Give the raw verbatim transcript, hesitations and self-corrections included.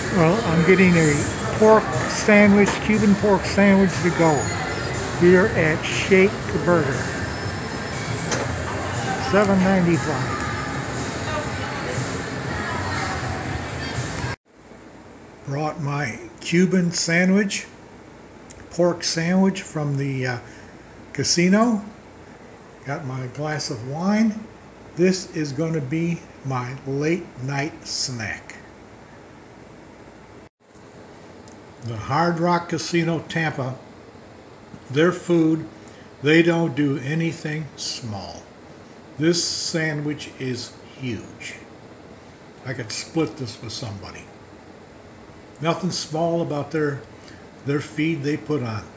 Well, I'm getting a pork sandwich, Cuban pork sandwich to go here at Shake Burger. seven ninety-five. Brought my Cuban sandwich, pork sandwich from the uh, casino. Got my glass of wine. This is going to be my late night snack. The Hard Rock Casino Tampa, their food, they don't do anything small. This sandwich is huge. I could split this with somebody. Nothing small about their their feed they put on.